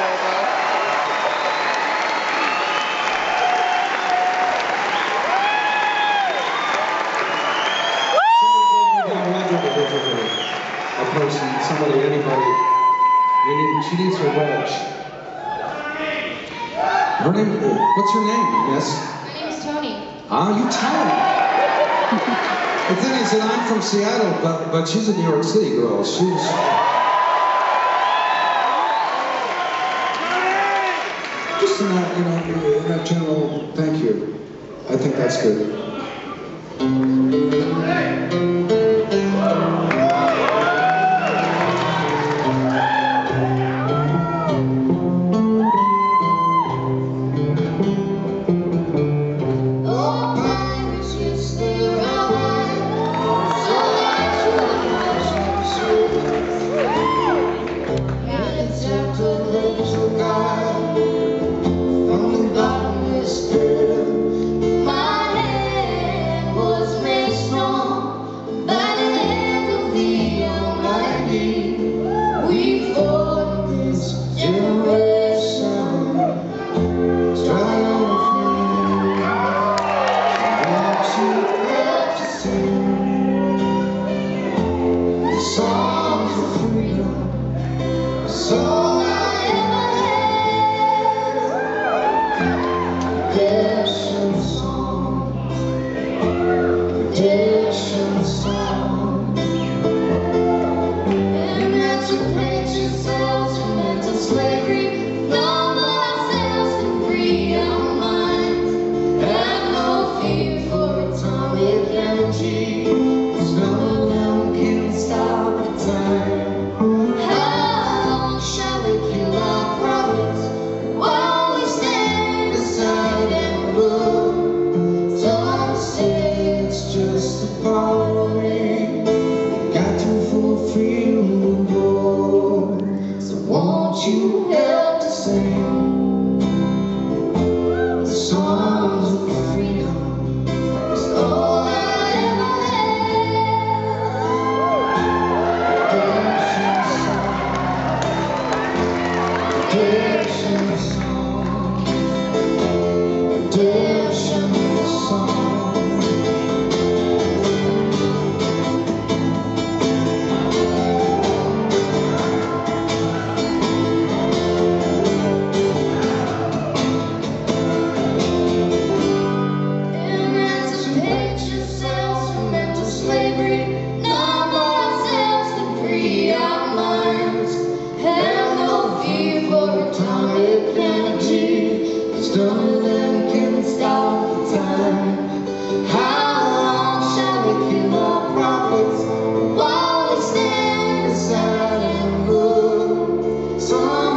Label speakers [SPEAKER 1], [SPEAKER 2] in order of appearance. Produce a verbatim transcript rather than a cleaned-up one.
[SPEAKER 1] A person, somebody, anybody. We need, she needs her wedge. Her name, what's her name, miss?
[SPEAKER 2] My name is Toni.
[SPEAKER 1] Ah, you Toni. The thing is that I'm from Seattle, but, but she's a New York City girl. She's... Just in that, you know, in that general, thank you. I think that's good. You help to sing the songs of freedom. It's all I ever had. Redemption song, redemption song. None of them can stop the time. How long shall we kill our prophets while we stand aside and look? Some